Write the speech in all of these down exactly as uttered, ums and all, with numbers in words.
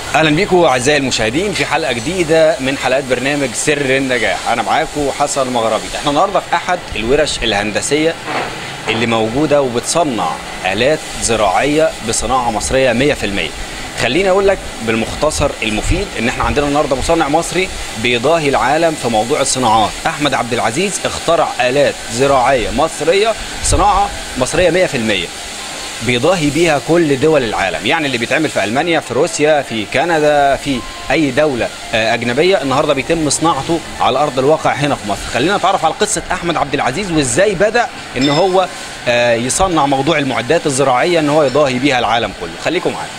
اهلا بيكم اعزائي المشاهدين في حلقه جديده من حلقات برنامج سر النجاح. انا معاكم حسن المغربي. احنا النهارده في احد الورش الهندسيه اللي موجوده وبتصنع الات زراعيه بصناعه مصريه مية في المية. خليني اقول لك بالمختصر المفيد ان احنا عندنا النهارده مصنع مصري بيضاهي العالم في موضوع الصناعات. احمد عبد العزيز اخترع الات زراعيه مصريه، صناعه مصريه مية في المية، بيضاهي بيها كل دول العالم. يعني اللي بيتعمل في ألمانيا، في روسيا، في كندا، في أي دولة أجنبية، النهاردة بيتم صناعته على أرض الواقع هنا في مصر. خلينا نتعرف على قصة أحمد عبد العزيز وإزاي بدأ إن هو يصنع موضوع المعدات الزراعية إن هو يضاهي بيها العالم كله. خليكم معانا.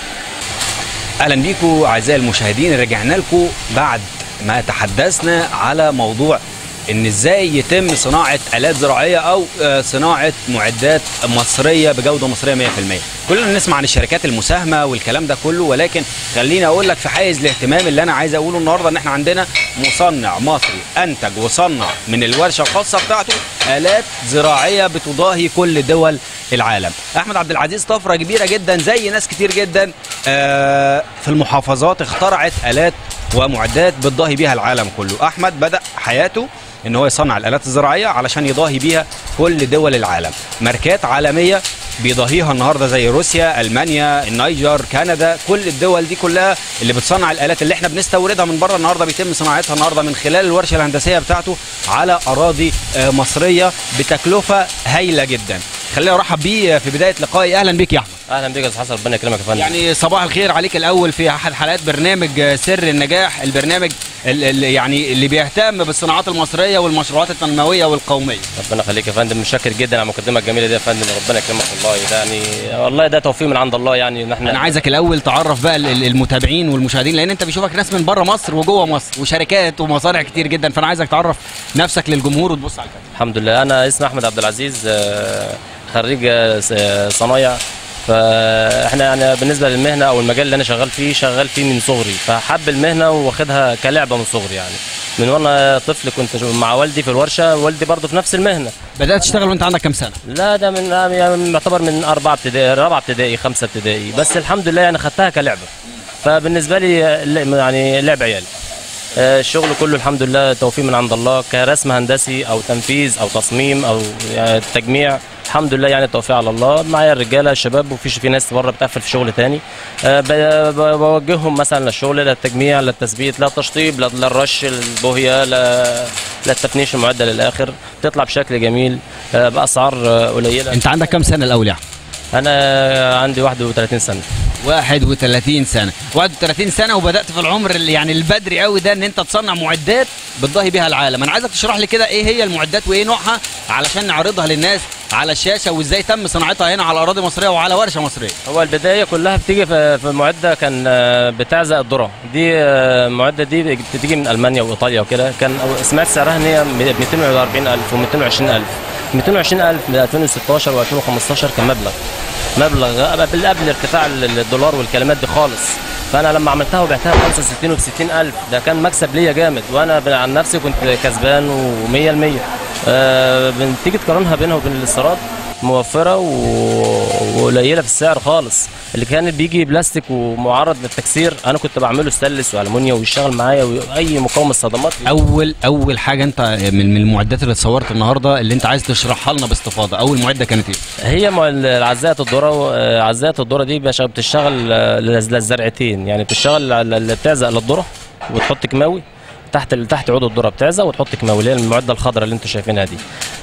أهلا بيكم أعزائي المشاهدين. رجعنا لكم بعد ما تحدثنا على موضوع ان ازاي يتم صناعه الات زراعيه او صناعه معدات مصريه بجوده مصريه مية في المية. كلنا نسمع عن الشركات المساهمه والكلام ده كله، ولكن خليني اقول لك في حيز الاهتمام اللي انا عايز اقوله النهارده ان احنا عندنا مصنع مصري انتج وصنع من الورشه الخاصه بتاعته الات زراعيه بتضاهي كل دول العالم. احمد عبد العزيز طفره كبيره جدا زي ناس كتير جدا في المحافظات اخترعت الات ومعدات بتضاهي بيها العالم كله. احمد بدأ حياته ان هو يصنع الالات الزراعيه علشان يضاهي بيها كل دول العالم. ماركات عالميه بيضاهيها النهارده زي روسيا، المانيا، النيجر، كندا، كل الدول دي كلها اللي بتصنع الالات اللي احنا بنستوردها من بره النهارده بيتم صناعتها النهارده من خلال الورشه الهندسيه بتاعته على اراضي مصريه بتكلفه هايله جدا. خلينا ارحب بيه في بدايه لقائي. اهلا بيك يا احمد. اهلا بيك يا استاذ حسن، ربنا يكرمك يا فندم. يعني صباح الخير عليك الاول في احد حلقات برنامج سر النجاح، البرنامج اللي يعني اللي بيهتم بالصناعات المصريه والمشروعات التنمويه والقوميه. ربنا يخليك يا فندم، متشكر جدا على المقدمه الجميله دي يا فندم، ربنا يكرمك والله. ده يعني والله ده توفيق من عند الله. يعني ان احنا انا عايزك الاول تعرف بقى المتابعين والمشاهدين، لان انت بيشوفك ناس من بره مصر وجوه مصر وشركات ومصانع كتير جدا، فانا عايزك تعرف نفسك للجمهور وتبص على الكاميرا. الحمد لله، انا اسمي احمد عبد العزيز، خريج صنايع. فاحنا يعني بالنسبه للمهنه او المجال اللي انا شغال فيه شغال فيه من صغري، فحب المهنه واخدها كلعبه من صغري. يعني من وانا طفل كنت مع والدي في الورشه، والدي برضه في نفس المهنه. بدات تشتغل وانت عندك كام سنه؟ لا ده من يعني يعتبر من اربعه ابتدائي، رابعه ابتدائي، خمسه ابتدائي، بس الحمد لله يعني خدتها كلعبه. فبالنسبه لي يعني لعب عيالي. الشغل كله الحمد لله توفيق من عند الله، كرسم هندسي او تنفيذ او تصميم او يعني تجميع، الحمد لله يعني التوفيق على الله. معايا الرجاله الشباب وفي في ناس بره بتقفل في شغل تاني، أه بوجههم مثلا للشغل، للتجميع، للتثبيت، للتشطيب، للرش، للبوهيه، للتفنيش المعده للاخر، تطلع بشكل جميل أه باسعار قليله. انت عندك كام سنه الاول يا احمد؟ انا عندي واحد وثلاثين سنه. واحد وثلاثين سنه، واحد وثلاثين سنه، وبدات في العمر اللي يعني البدري قوي ده ان انت تصنع معدات بتضاهي بيها العالم. انا عايزك تشرح لي كده ايه هي المعدات وايه نوعها علشان نعرضها للناس على الشاشه، وازاي تم صناعتها هنا على اراضي مصريه وعلى ورشه مصريه. هو البدايه كلها بتيجي في معده كان بتعزق الذره دي. المعده دي بتيجي من المانيا وايطاليا وكده. كان سمعت سعرها ان هي مئتين وأربعين ألف ومئتين وعشرين ألف. مئتين وعشرين ألف ل ألفين وستاشر وألفين وخمستاشر كان مبلغ مبلغ قبل قبل ارتفاع الدولار والكلمات دي خالص. فانا لما عملتها وبعتها ب خمسة وستين وب ستين ألف، ده كان مكسب ليا جامد، وانا عن نفسي كنت كسبان ومية المية. أه بتيجي تقارنها بينها وبين الاستيراد، موفره وقليله في السعر خالص. اللي كان بيجي بلاستيك ومعرض للتكسير انا كنت بعمله ستانلس والومنيا ويشتغل معايا واي مقاومه صدمات. اول اول حاجه انت من المعدات اللي اتصورت النهارده اللي انت عايز تشرحها لنا باستفاضه، اول معده كانت ايه؟ هي عزاءه الذره. عزاءه الذره دي بتشتغل للزرعتين، يعني بتشتغل اللي بتعزق للذره وتحط كيماوي تحت تحت عود الذره، بتعزق وتحط كيماوي اللي هي المعده الخضراء اللي انتم شايفينها دي.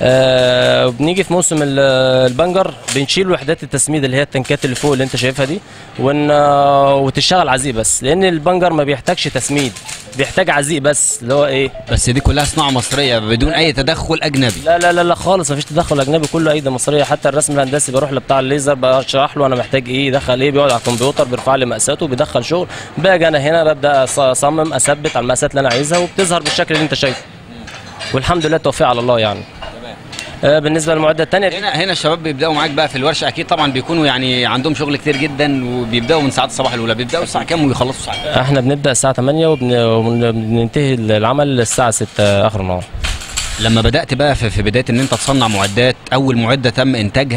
آه بنيجي في موسم البنجر بنشيل وحدات التسميد اللي هي التنكات اللي فوق اللي انت شايفها دي، ون وتشتغل عزيق بس، لان البنجر ما بيحتاجش تسميد، بيحتاج عزيق بس اللي هو ايه. بس دي كلها صناعه مصريه بدون اي تدخل اجنبي؟ لا لا لا, لا خالص، ما فيش تدخل اجنبي، كله ايدي مصريه. حتى الرسم الهندسي بروح لبتاع الليزر بشرح له انا محتاج ايه، يدخل ايه، بيقعد على الكمبيوتر بيرفع لي مقاساته وبيدخل شغل، باجي انا هنا ببدا اصمم اثبت على المقاسات اللي انا عايزها وبتظهر بالشكل اللي انت شايفه، والحمد لله التوفيق على الله يعني. آه بالنسبه للمعدات الثانيه هنا هنا الشباب بيبداوا معاك بقى في الورشه، اكيد طبعا بيكونوا يعني عندهم شغل كتير جدا، وبيبداوا من ساعات الصباح الاولى. بيبداوا الساعه كام ويخلصوا الساعه كام؟ احنا بنبدا الساعه ثمانية وبننتهي العمل الساعه ستة اخر النهار. لما بدات بقى في بدايه ان انت تصنع معدات، اول معده تم انتاجها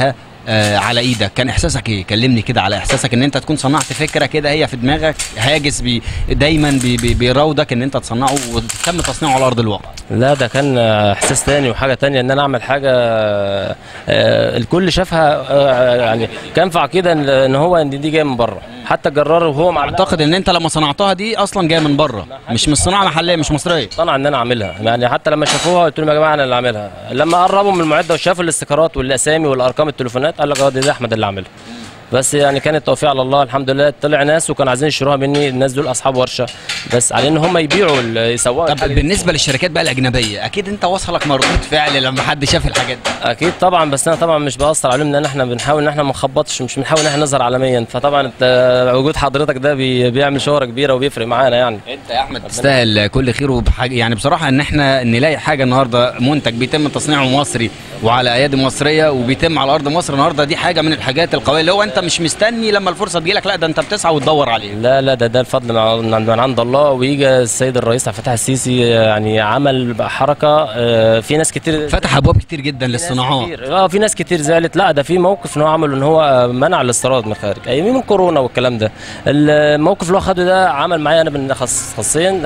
آه على ايدك، كان احساسك ايه؟ كلمني كده على احساسك ان انت تكون صنعت فكره كده هي في دماغك، هاجس بي دايما بي بي بيراودك ان انت تصنعه وتتم تصنيعه على ارض الواقع. لا ده كان احساس تاني وحاجه تانية، ان انا اعمل حاجه آه، الكل شافها، آه، يعني كان في عقيده ان إن هو ان دي جايه من بره، حتى الجرار وهو مع اعتقد ان انت لما صنعتها دي اصلا جايه من بره، مش من صناعه محليه، مش مصريه. طلع ان انا عاملها، يعني حتى لما شافوها قلت لهم يا جماعه انا اللي عاملها. لما قربوا من المعده وشافوا الاستيكرات والاسامي والارقام التليفونات قال لك اه ده احمد اللي عاملها. بس يعني كان التوفيق على الله الحمد لله. طلع ناس وكانوا عايزين يشتروها مني، الناس دول اصحاب ورشه، بس على ان هم يبيعوا يسوقوا. طب بالنسبه للشركات بقى الاجنبيه، اكيد انت وصلك مردود فعل لما حد شاف الحاجات دي؟ اكيد طبعا، بس انا طبعا مش باثر عليهم، لان احنا بنحاول ان احنا ما نخبطش، مش بنحاول ان احنا نظهر عالميا. فطبعا انت وجود حضرتك ده بي بيعمل شهره كبيره وبيفرق معانا. يعني انت يا احمد تستاهل كل خير وبحاجه، يعني بصراحه ان احنا نلاقي حاجه النهارده منتج بيتم تصنيعه مصري وعلى ايادي مصريه وبيتم على ارض مصر النهارده، دي حاجه من الحاجات القويه اللي هو انت مش مستني لما الفرصه تجيلك، لا ده انت بتسعى وتدور عليه. لا لا ده ده الفضل من عند من عند الله. ويجي السيد الرئيس عبد الفتاح السيسي يعني عمل حركه، في ناس كتير فتح ابواب كتير جدا للصناعات. اه في ناس كتير زعلت، لا ده في موقف ان هو عمله ان هو منع الاستيراد من الخارج ايام من كورونا والكلام ده. الموقف اللي هو خده ده عمل معايا انا خاصيا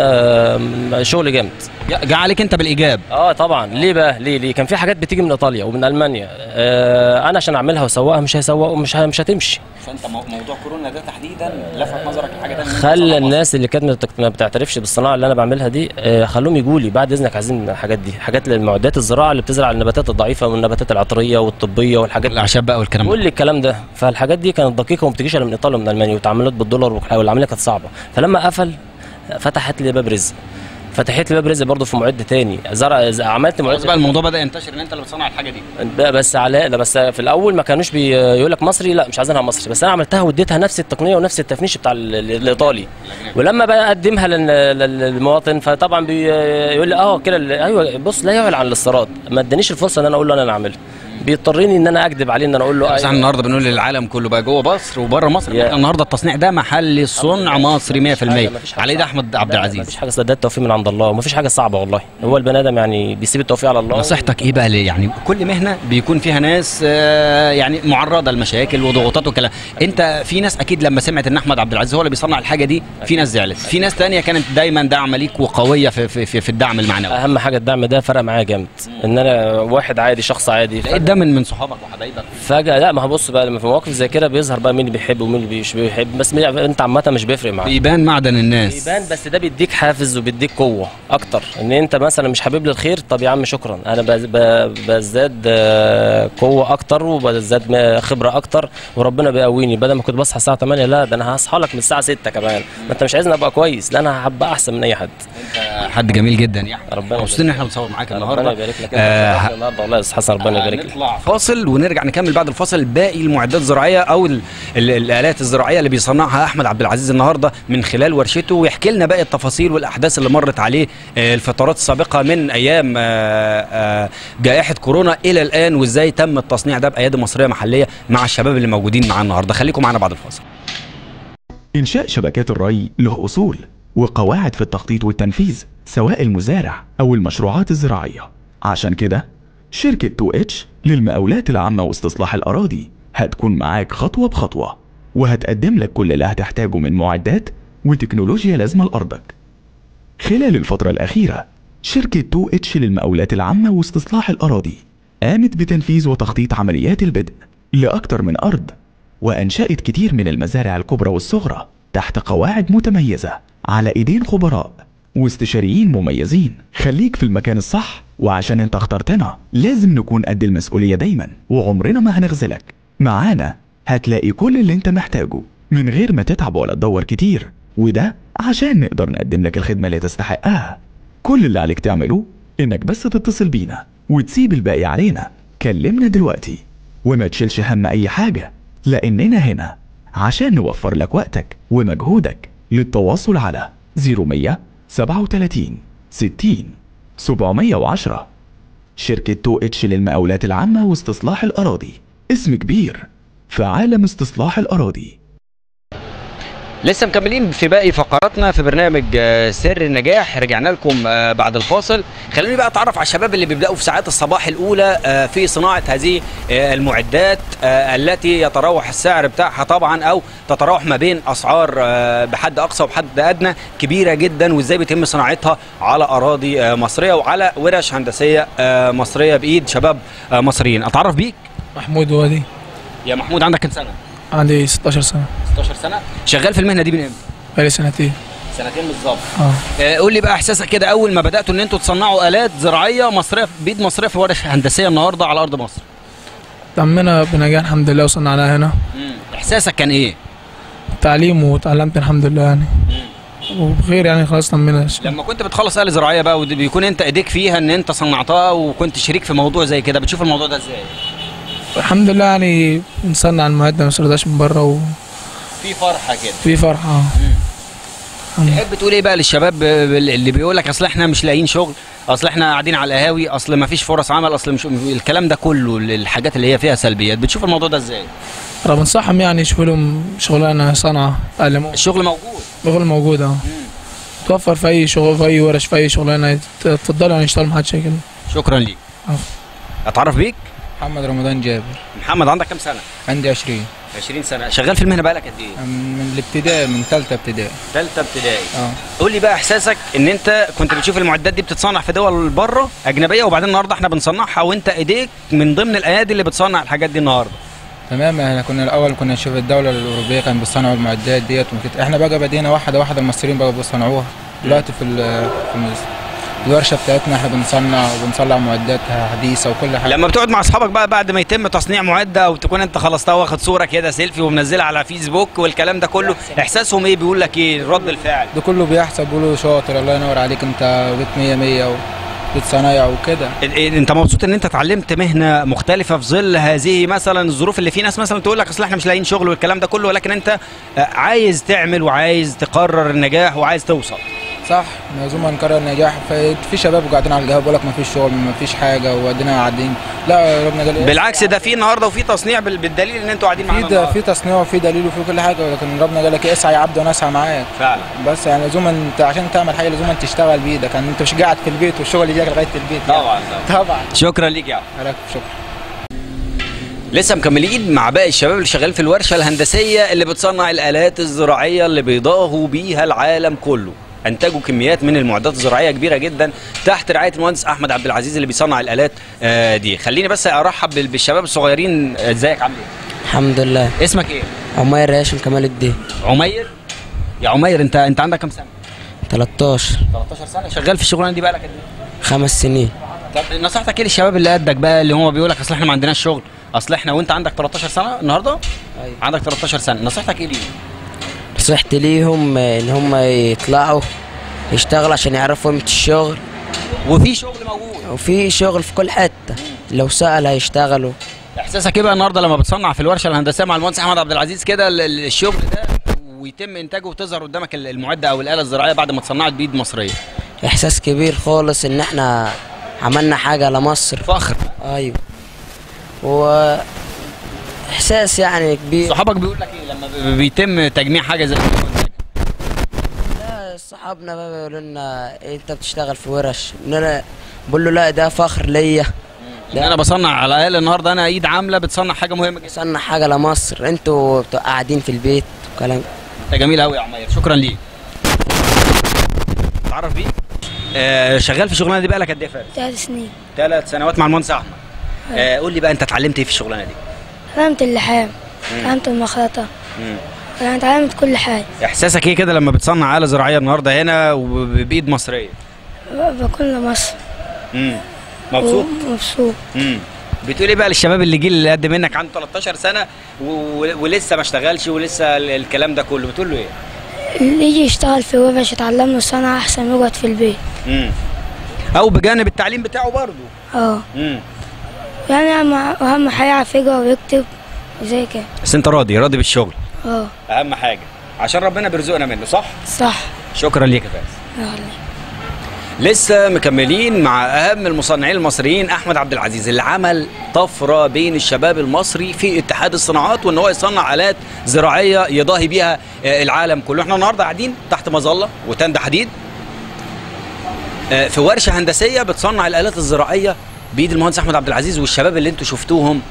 شغل جامد، جه عليك انت بالايجاب. اه طبعا. ليه بقى؟ ليه ليه كان في حاجات بتيجي من ايطاليا ومن المانيا، آه انا عشان اعملها واسوقها مش هيسوقوا، مش مش هتمشي. فانت موضوع كورونا ده تحديدا لفت نظرك لحاجه ثانيه، خلى الناس اللي كانت ما بتعترفش بالصناعه اللي انا بعملها دي آه خلوهم يجوا لي بعد اذنك عايزين الحاجات دي، حاجات للمعدات الزراعه اللي بتزرع النباتات الضعيفه والنباتات العطريه والطبيه والحاجات الاعشاب بقى والكلام ده، كل الكلام ده. فالحاجات دي كانت دقيقه وما بتجيش الا من ايطاليا ومن المانيا وتعاملات بالدولار والعمليه كانت صعبه. فلما قفل فتحت لي باب رزق، فتحت لي باب رزق برضه في معد تاني، زرع عملت معد بقى. الموضوع بدا ينتشر ان انت اللي بتصنع الحاجه دي ده، بس على لا بس في الاول ما كانوش بيقول لك مصري، لا مش عايزينها مصري، بس انا عملتها واديتها نفس التقنيه ونفس التفنيش بتاع الايطالي. ولما بقى اقدمها للمواطن فطبعا بيقول لي اه كده ايوه بص لا يعلن عن الاستيراد، ما ادانيش الفرصه ان انا اقول له انا اللي عاملها، بيضطرني ان انا اكذب عليه ان انا اقول له. بس احنا النهارده بنقول للعالم كله بقى جوه مصر وبره مصر احنا النهارده التصنيع ده محلي الصنع مصري مية في المية على ايد احمد عبد العزيز. مفيش حاجه، ده التوفيق من عند الله ومفيش حاجه صعبه والله، هو البني ادم يعني بيسيب التوفيق على الله. نصيحتك ايه بقى ليه؟ يعني كل مهنه بيكون فيها ناس آه يعني معرضه لمشاكل وضغوطات وكلام، انت في ناس اكيد لما سمعت ان احمد عبد العزيز هو اللي بيصنع الحاجه دي في ناس زعلت، في ناس ثانيه كانت دايما داعمه ليك وقويه في في في, في الدعم المعنوي. اهم حاجه الدعم ده فرق معايا جامد، ان انا واحد عادي شخص عادي لقيت ده من من صحابك وحبايبك فجاه. لا ما هو بص بقى لما في مواقف زي كده بيظهر بقى مين اللي بيحب ومين اللي مش بيحب، بس انت عامه مش بيفرق معاك، بيبان معدن الناس بيبان، بس ده بيديك حافز وبيديك قوه اكتر، ان انت مثلا مش حابب لي الخير، طب يا عم شكرا انا بزداد قوه اكتر وبزداد خبره اكتر وربنا بيقويني، بدل ما كنت بصحى الساعه تمانية لا ده انا هصحى لك من الساعه ستة كمان، ما انت مش عايزني ابقى كويس، لا انا هبقى احسن من اي حد. انت حد جميل جدا يا احمد، ربنا مبسوطين ان احنا بنصور معاك النهارده. ربنا يبارك لك انت النهارده والله يا استاذ حسن، ربنا يبارك لك. نطلع فاصل ونرجع نكمل بعد الفاصل باقي المعدات الزراعيه او ال ال الالات الزراعيه اللي بيصنعها احمد عبد العزيز النهارده من خلال ورشته، ويحكي لنا باقي التفاصيل والاحداث اللي مرت عليه الفترات السابقه من ايام جائحه كورونا الى الان، وازاي تم التصنيع ده بايادي مصريه محليه مع الشباب اللي موجودين معانا النهارده. خليكم معانا بعد الفاصل. إنشاء شبكات الري له أصول وقواعد في التخطيط والتنفيذ سواء المزارع أو المشروعات الزراعية. عشان كده شركة تو اتش للمقاولات العامة واستصلاح الأراضي هتكون معاك خطوة بخطوة، وهتقدم لك كل اللي هتحتاجه من معدات وتكنولوجيا لازمة لأرضك. خلال الفترة الأخيرة شركة تو اتش للمقاولات العامة واستصلاح الأراضي قامت بتنفيذ وتخطيط عمليات البدء لأكثر من أرض، وأنشأت كتير من المزارع الكبرى والصغرى تحت قواعد متميزة على إيدين خبراء واستشاريين مميزين. خليك في المكان الصح، وعشان انت اخترتنا لازم نكون قد المسؤولية دايما وعمرنا ما هنغزلك. معانا هتلاقي كل اللي انت محتاجه من غير ما تتعب ولا تدور كتير، وده عشان نقدر نقدم لك الخدمة اللي تستحقها. كل اللي عليك تعمله انك بس تتصل بينا وتسيب الباقي علينا. كلمنا دلوقتي وما تشيلش هم اي حاجة، لاننا هنا عشان نوفر لك وقتك ومجهودك. للتواصل على صفر مية سبعة وتلاتين ستين سبعمية وعشرة. شركة تو اتش للمقاولات العامة واستصلاح الأراضي، اسم كبير في عالم استصلاح الأراضي. لسه مكملين في باقي فقراتنا في برنامج سر النجاح. رجعنا لكم بعد الفاصل. خلوني بقى اتعرف على الشباب اللي بيبداوا في ساعات الصباح الاولى في صناعه هذه المعدات التي يتراوح السعر بتاعها طبعا او تتراوح ما بين اسعار بحد اقصى وبحد ادنى كبيره جدا، وازاي بيتم صناعتها على اراضي مصريه وعلى ورش هندسيه مصريه بايد شباب مصريين. اتعرف بيك؟ محمود وادي. يا محمود عندك كام سنه؟ عندي ستاشر سنة. ستاشر سنة. شغال في المهنه دي من امتى؟ بقالي سنتين. سنتين بالظبط. اه. آه قول لي بقى احساسك كده اول ما بداتوا ان انتوا تصنعوا الات زراعيه مصريه بايد مصريه في ورش هندسيه النهارده على ارض مصر. تمنا بنجاح الحمد لله وصنعناها هنا. امم احساسك كان ايه؟ تعليم وتعلمت الحمد لله يعني. امم وبخير يعني خلاص تمنا. لما كنت بتخلص آلة زراعيه بقى وبيكون انت ايديك فيها ان انت صنعتها وكنت شريك في موضوع زي كده، بتشوف الموضوع ده ازاي؟ الحمد لله يعني بنصنع المعدة ما نشتريهاش من بره و في فرحه كده. في فرحه. تحب تقول ايه بقى للشباب اللي بيقول لك اصل احنا مش لاقيين شغل، اصل احنا قاعدين على القهاوي، اصل ما فيش فرص عمل، اصل مش الكلام ده كله الحاجات اللي هي فيها سلبيات، بتشوف الموضوع ده ازاي؟ انا بنصحهم يعني يشوفوا لهم شغلانه صنعه يتعلموا. الشغل موجود. الشغل موجود اه. توفر في اي شغل في اي ورش في اي شغلانه تفضلوا يعني يشتغلوا محدش كده. شكرا ليك. اه. اتعرف بيك؟ محمد رمضان جابر. محمد عندك كام سنه؟ عندي عشرين. عشرين سنه. شغال في المهنه بقالك قد ايه؟ من الابتدائي، من ثالثه ابتدائي. ثالثه ابتدائي. اه. قول لي بقى احساسك ان انت كنت بتشوف المعدات دي بتتصنع في دول بره اجنبيه وبعدين النهارده احنا بنصنعها وانت ايديك من ضمن الايادي اللي بتصنع الحاجات دي النهارده. تمام. احنا كنا الاول كنا نشوف الدوله الاوروبيه كانوا بيصنعوا المعدات ديت، احنا بقى بدينا واحده واحده المصريين بقوا بيصنعوها. دلوقتي في في الورشه بتاعتنا احنا بنصنع وبنصنع معدات حديثه وكل حاجه. لما بتقعد مع اصحابك بقى بعد ما يتم تصنيع معده او تكون انت خلصتها واخد صوره كده سيلفي ومنزلها على فيسبوك والكلام ده كله، احساسهم ايه؟ بيقول لك ايه رد الفعل؟ ده كله بيحسب، بيقولوا شاطر الله ينور عليك انت بيت مية مية بتصنايع وكده. انت مبسوط ان انت اتعلمت مهنه مختلفه في ظل هذه مثلا الظروف اللي في ناس مثلا تقول لك اصل احنا مش لاقيين شغل والكلام ده كله، ولكن انت عايز تعمل وعايز تقرر النجاح وعايز توصل. صح، لازم نكرر النجاح. في شباب قاعدين على القهوه بيقول لك ما فيش شغل ما فيش حاجه وادينا قاعدين. لا ربنا قال بالعكس ده في النهارده وفي تصنيع بالدليل ان انتوا قاعدين معانا. في في تصنيع وفي دليل وفي كل حاجه، لكن ربنا قال لك اسعى يا عبد وانا اسعى معاك. فعلا. بس يعني لازم انت عشان تعمل حاجه لازم تشتغل بايدك، يعني انت مش قاعد في البيت والشغل يجيك لغايه البيت. طبعا يعني. طبعا. شكرا ليك يا عم. شكرا. لسه مكملين مع باقي الشباب اللي شغال في الورشه الهندسيه اللي بتصنع الالات الزراعيه اللي بيضاهوا بيها العالم كله. انتجوا كميات من المعدات الزراعيه كبيره جدا تحت رعايه المهندس احمد عبد العزيز اللي بيصنع الالات آه دي. خليني بس ارحب بالشباب الصغيرين. ازيك عامل ايه؟ الحمد لله. اسمك ايه؟ عمير هاشم كمال الدين. عمير؟ يا عمير انت انت عندك كام سنه؟ تلتاشر. تلتاشر سنه. شغال في الشغلانه دي بقالك قد ايه؟ خمس سنين. طب نصيحتك ايه للشباب اللي قدك بقى اللي هم بيقول لك اصل احنا ما عندناش شغل، اصل احنا وانت عندك تلتاشر سنه النهارده؟ ايوه. عندك تلتاشر سنه، نصيحتك ايه ليهم؟ نصيحتي ليهم ان هم يطلعوا يشتغلوا عشان يعرفوا قيمة الشغل. وفي شغل موجود. وفي شغل في كل حتة، لو سأل هيشتغلوا. احساسك ايه بقى النهارده لما بتصنع في الورشه الهندسيه مع المهندس احمد عبد العزيز كده الشغل ده ويتم انتاجه وتظهر قدامك المعده او الاله الزراعيه بعد ما اتصنعت بايد مصريه؟ احساس كبير خالص ان احنا عملنا حاجة لمصر. فخر. ايوه. و احساس يعني كبير. صحابك بيقول لك ايه لما بيتم تجميع حاجه زي كده؟ صحابنا بقى بيقولوا لنا إيه انت بتشتغل في ورش؟ بقول له لا ده فخر ليا. ان انا بصنع على الاقل النهارده انا ايد عامله بتصنع حاجه مهمه جدا. بتصنع حاجه لمصر، انتوا قاعدين في البيت وكلام. انت جميل قوي يا عمير، شكرا ليك. تعرف بيه؟ آه شغال في الشغلانه دي بقالك قد ايه فارس؟ ثلاث سنين. ثلاث سنوات مع المهندس احمد. آه قول لي بقى انت اتعلمت ايه في الشغلانه دي؟ اتعلمت اللحام، اتعلمت المخرطه. امم انا اتعلمت كل حاجه. احساسك ايه كده لما بتصنع آلة زراعيه النهارده هنا وبايد مصريه؟ بكون لمصر. امم مبسوط؟ مبسوط. امم بتقول ايه بقى للشباب اللي جيل اللي قد منك عنده تلتاشر سنه ولسه ما اشتغلش ولسه الكلام ده كله، بتقول له ايه؟ اللي يجي يشتغل في ورش يتعلم له صنعه احسن ما يقعد في البيت. امم او بجانب التعليم بتاعه برضه. اه. امم يعني اهم حاجه يعرف يقرا ويكتب وزي كده. بس انت راضي راضي بالشغل؟ اه. اهم حاجه عشان ربنا بيرزقنا منه، صح؟ صح. شكرا ليك يا فارس. يلا. لسه مكملين مع اهم المصنعين المصريين احمد عبد العزيز اللي عمل طفره بين الشباب المصري في اتحاد الصناعات وان هو يصنع الات زراعيه يضاهي بيها العالم كله. احنا النهارده قاعدين تحت مظله وتند حديد في ورشه هندسيه بتصنع الالات الزراعيه بايد المهندس احمد عبد العزيز والشباب اللي انتم شفتوهم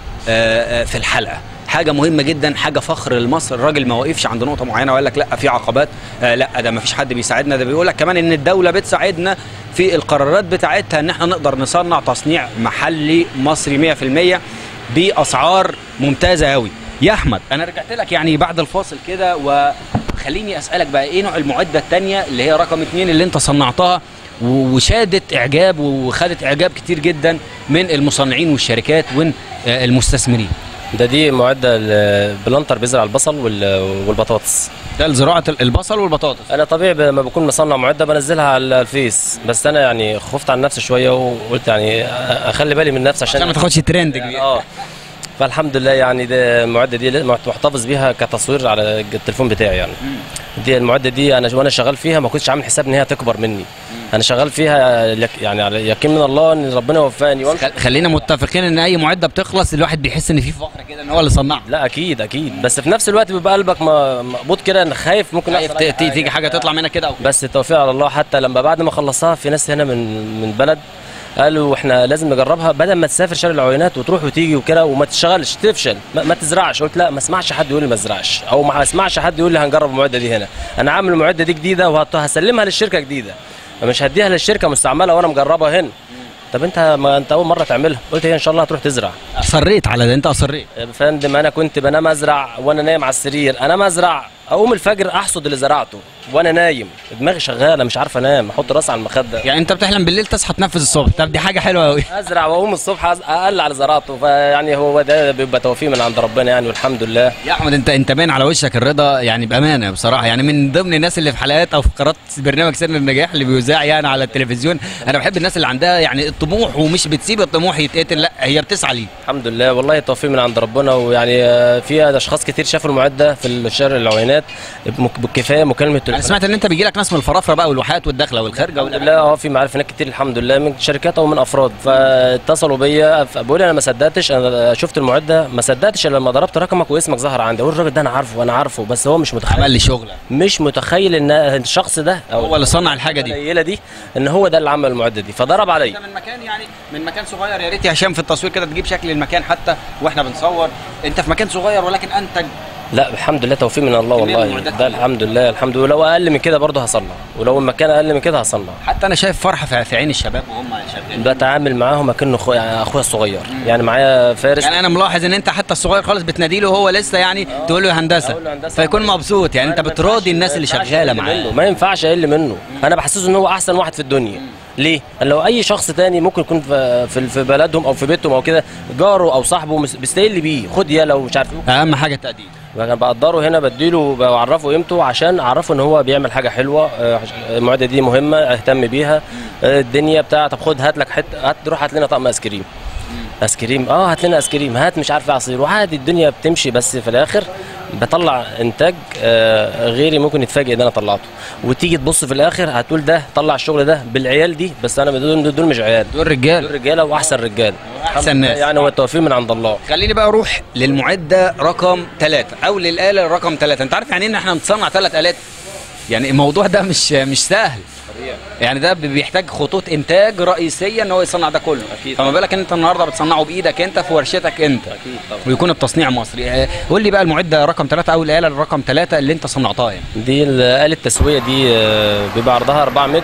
في الحلقه. حاجه مهمه جدا، حاجه فخر لمصر. الراجل ما وقفش عند نقطه معينه وقال لك لا في عقبات، آه لا ده ما فيش حد بيساعدنا، ده بيقول لك كمان ان الدوله بتساعدنا في القرارات بتاعتها ان احنا نقدر نصنع تصنيع محلي مصري مية في المية باسعار ممتازه قوي. يا احمد انا رجعت لك يعني بعد الفاصل كده، وخليني اسالك بقى ايه نوع المعده الثانيه اللي هي رقم اتنين اللي انت صنعتها وشادت اعجاب وخدت اعجاب كتير جدا من المصنعين والشركات والمستثمرين؟ ده دي معده البلانتر بيزرع البصل والبطاطس. ده لزراعه البصل والبطاطس. انا طبيعي لما بكون مصنع معده بنزلها على الفيس، بس انا يعني خفت على نفسي شويه وقلت يعني اخلي بالي من نفسي عشان ما تاخدش ترند كبير. اه فالحمد لله يعني ده المعده دي محتفظ بيها كتصوير على التليفون بتاعي يعني. دي المعده دي انا وانا شغال فيها ما كنتش عامل حساب ان هي تكبر مني. انا شغال فيها يعني على يقين من الله ان ربنا وفقني. خلينا متفقين ان اي معده بتخلص الواحد بيحس ان في فخر كده ان هو اللي صنعها. لا اكيد اكيد، بس في نفس الوقت بيبقى قلبك مقبوض كده انك خايف ممكن تيجي حاجه تطلع منها كده. بس التوفيق على الله. حتى لما بعد ما خلصها في ناس هنا من من بلد قالوا احنا لازم نجربها بدل ما تسافر شارع العوينات وتروح وتيجي وكده وما تشتغلش تفشل ما, ما تزرعش. قلت لا ما اسمعش حد يقول لي ما ازرعش او ما اسمعش حد يقول لي هنجرب المعده دي هنا. انا عامل المعده دي جديده وهسلمها للشركه جديده، مش هديها للشركه مستعمله وانا مجربها هنا. طب انت ما انت اول مره تعملها. قلت هي ان شاء الله هتروح تزرع. اصريت على ده، انت اصريت يا فندم. انا كنت بنام ازرع وانا نايم على السرير، انا ازرع اقوم الفجر احصد اللي زرعته وانا نايم، دماغي شغاله مش عارف انام، احط راسي على المخده. يعني انت بتحلم بالليل تصحى تنفذ الصبح. طب دي حاجه حلوه قوي. ازرع واقوم الصبح اقل على زراعته، فيعني هو ده بيبقى توفيق من عند ربنا يعني والحمد لله. يا احمد انت انت باين على وشك الرضا يعني بامانه بصراحه، يعني من ضمن الناس اللي في حلقات او في قناه برنامج سر النجاح اللي بيذاع يعني على التلفزيون. انا بحب الناس اللي عندها يعني الطموح ومش بتسيب الطموح يتقتل، لا هي بتسعى ليه. الحمد لله والله التوفيق من عند ربنا. ويعني في اشخاص كتير شافوا المعده في الشارع العوينات بالكفايه مكالمه. انا سمعت ان انت بيجي لك ناس من الفرافره بقى والواحات والداخله والخارجه. الحمد لله اه في معارف هناك كتير الحمد لله من شركات او من افراد، فاتصلوا بيا بقول انا ما صدقتش، انا شفت المعده ما صدقتش الا لما ضربت رقمك واسمك ظهر عندي. اقول الراجل ده انا عارفه انا عارفه بس هو مش متخيل عمل لي شغله، مش متخيل ان الشخص ده أو هو اللي صنع الحاجه دي القليله دي ان هو ده اللي عمل المعده دي، فضرب عليا. من مكان يعني من مكان صغير. يا ريت يا هشام في التصوير كده تجيب شكل المكان حتى واحنا بنصور. انت في مكان صغير ولكن انتج. لا الحمد لله توفيق من الله والله. ده الحمد لله الحمد لله. ولو اقل من كده برضه هصنع، ولو المكان اقل من كده هصنع. حتى انا شايف فرحه في عين الشباب وهم شغالين. بتعامل معاهم اكنه اخويا يعني اخويا الصغير. مم. يعني معايا فارس. يعني انا ملاحظ ان انت حتى الصغير خالص بتنادي له وهو لسه يعني تقول له هندسه فيكون مبسوط. يعني انت بتراضي الناس اللي شغاله معاه. ما ينفعش اقل منه. مم. انا بحسسه ان هو احسن واحد في الدنيا. مم. ليه؟ لو اي شخص تاني ممكن يكون في في بلدهم او في بيتهم او كده جاره او صاحبه بيستقل بيه، خد يا لو مش عارف ايه. اهم حاجه التقدير. انا بقدره هنا بديله بعرفه قيمته عشان اعرفه ان هو بيعمل حاجه حلوه. المعده دي مهمه اهتم بيها. الدنيا بتاع طب خد هات لك حته هات روح هات لنا طقم ايس كريم. ايس كريم اه هات لنا ايس كريم هات مش عارف عصير وعادي الدنيا بتمشي. بس في الاخر بطلع انتاج آه غيري ممكن يتفاجئ ان انا طلعته. وتيجي تبص في الاخر هتقول ده طلع الشغل ده بالعيال دي. بس انا دول دول مش عيال، دول رجال، دول رجاله واحسن رجال احسن ناس يعني. هو التوفيق من عند الله. خليني بقى اروح للمعده رقم ثلاثة او للاله رقم ثلاثة. انت عارف يعني ان احنا نصنع ثلاث الات؟ يعني الموضوع ده مش مش سهل. يعني ده بيحتاج خطوط انتاج رئيسيه ان هو يصنع ده كله. اكيد. فما بالك ان انت النهارده بتصنعه بايدك انت في ورشتك انت. اكيد طبعا. ويكون التصنيع مصري. قول لي بقى المعده رقم ثلاثة او الاله رقم ثلاثة اللي انت صنعتها يعني. دي الاله التسويه دي بيبقى عرضها أربعة متر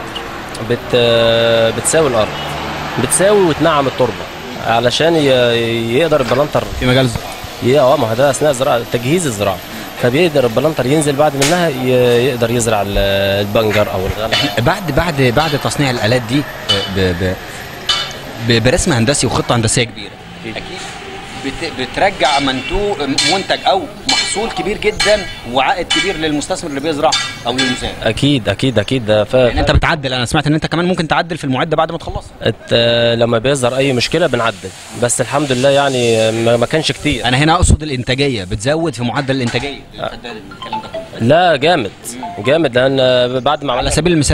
بت بتساوي الارض، بتساوي وتنعم التربه علشان يقدر البلانتر في مجال الزراعه. اه ما هو ده اثناء الزراعه تجهيز الزراعه، فبيقدر البلانتر ينزل بعد منها يقدر يزرع البنجر او الغله. بعد بعد بعد تصنيع الالات دي ب ب برسم هندسي وخطه هندسيه كبيره اكيد, أكيد بترجع منتوج منتج او محصول كبير جدا وعائد كبير للمستثمر اللي بيزرع او للمزارع. اكيد اكيد اكيد. ده ف... يعني انت بتعدل. انا سمعت ان انت كمان ممكن تعدل في المعده بعد ما تخلصها. لما بيظهر اي مشكله بنعدل، بس الحمد لله يعني ما كانش كتير. انا هنا اقصد الانتاجيه، بتزود في معدل الانتاجيه. أه. الكلام ده كله لا جامد جامد. لان بعد ما على سبيل المثال زي ايه؟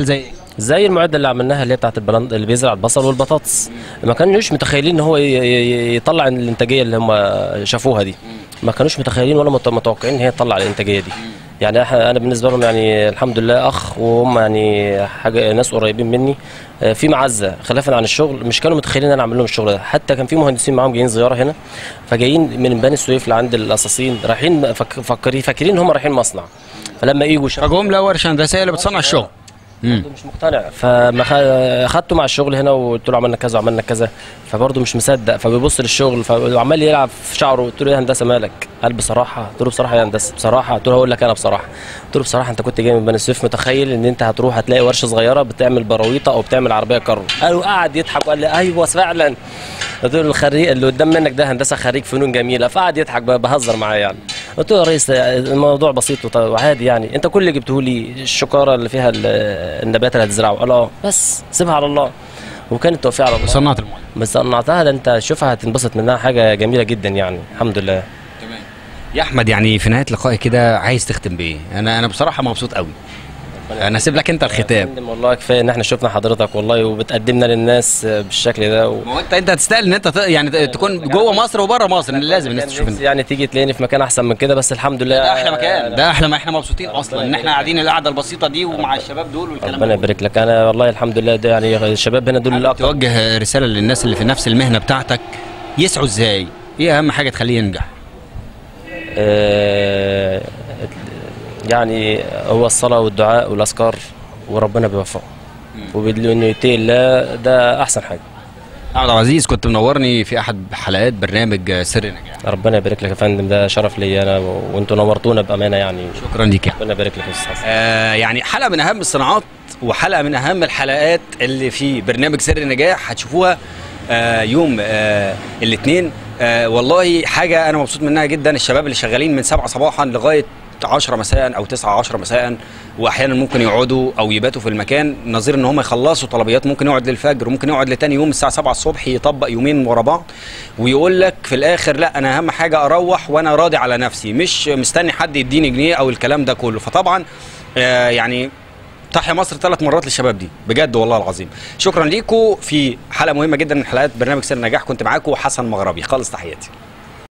زي المعده اللي عملناها اللي هي بتاعت البلند اللي بيزرع البصل والبطاطس، ما كانوش متخيلين ان هو ي- ي- يطلع الانتاجيه اللي هم شافوها دي، ما كانوش متخيلين ولا مت- متوقعين ان هي تطلع الانتاجيه دي. يعني إح- انا بالنسبه لهم يعني الحمد لله اخ، وهم يعني حاجه ناس قريبين مني آه، في معزه خلافا عن الشغل. مش كانوا متخيلين ان انا اعمل لهم الشغل ده، حتى كان في مهندسين معاهم جايين زياره هنا، فجايين من بني سويف لعند القصاصين رايحين فك- فكرين فاكرين ان هم رايحين مصنع، فلما يجوا شافوا فجمله ورشه هندسيه اللي بتصنع الشغل. برضه مش مقتنع، فما خ- خدته مع الشغل هنا وقلت له عملنا كذا وعملنا كذا، فبرضه مش مصدق، فبيبص للشغل وعمال يلعب في شعره. قلت له يا هندسه مالك؟ قال بصراحه. قلت له بصراحه يا هندسه بصراحه. قلت له هقول لك انا بصراحه. قلت له بصراحه انت كنت جاي من بني سويف متخيل ان انت هتروح هتلاقي ورشه صغيره بتعمل براويطه او بتعمل عربيه كارو؟ قال وقعد يضحك وقال لي ايوه فعلا. قلت له الخريج اللي قدام منك ده هندسه خريج فنون جميله، فقعد يضحك ب- بهزر معاه يعني. قلت له يا ريس الموضوع بسيط وط- وعادي يعني، انت كل اللي جبته لي الشكاره اللي فيها ال- النبات اللي هتزرعه. قال اه بس سيبها على الله، وكان التوفيق على الله. صنعت المعده. بس صنعتها، ده انت شوفها هتنبسط منها، حاجه جميله جدا يعني الحمد لله. يا احمد، يعني في نهايه لقائي كده عايز تختم بايه؟ انا انا بصراحه مبسوط قوي. انا هسيب لك انت الختام. فندم والله كفايه ان احنا شفنا حضرتك والله، وبتقدمنا للناس بالشكل ده و... ما هو انت انت هتستاهل ان انت ت- يعني تكون جوه مصر وبره مصر، لازم الناس تشوف انت. يعني تيجي تلاقيني في مكان احسن من كده، بس الحمد لله ده احلى مكان، ده احلى ما احنا مبسوطين اصلا ان احنا قاعدين القعده البسيطه دي ومع الشباب دول والكلام ربنا ده. يبارك لك. انا والله الحمد لله ده يعني الشباب هنا دول اللي اكتر. توجه رساله للناس اللي في نفس المهنه بتاعتك يسعوا ازاي؟ ايه اهم حاجه تخليه ينجح؟ آه، يعني هو الصلاه والدعاء والاذكار، وربنا بيوفقه، وانه يتقي الله ده احسن حاجه. احمد عبد العزيز، كنت منورني في احد حلقات برنامج سر النجاح. ربنا يبارك لك يا فندم، ده شرف لي انا، وانتوا نورتونا بامانه يعني. شكرا ليك يا ربنا يبارك لك يا استاذ حسن. آه يعني حلقه من اهم الصناعات وحلقه من اهم الحلقات اللي في برنامج سر النجاح هتشوفوها آه يوم آه الاثنين. آه والله حاجه انا مبسوط منها جدا. الشباب اللي شغالين من سبعة صباحا لغايه عشرة مساء او تسعة عشرة مساء، واحيانا ممكن يقعدوا او يباتوا في المكان، نظير ان هم يخلصوا طلبيات ممكن يقعد للفجر وممكن يقعد لتاني يوم الساعه سبعة الصبح يطبق يومين ورا بعض، ويقول لك في الاخر لا انا اهم حاجه اروح وانا راضي على نفسي، مش مستني حد يديني جنيه او الكلام ده كله. فطبعا آه يعني تحيا مصر ثلاث مرات للشباب دي بجد والله العظيم. شكرا ليكم في حلقه مهمه جدا من حلقات برنامج سر النجاح. كنت معاكم حسن مغربي، خالص تحياتي.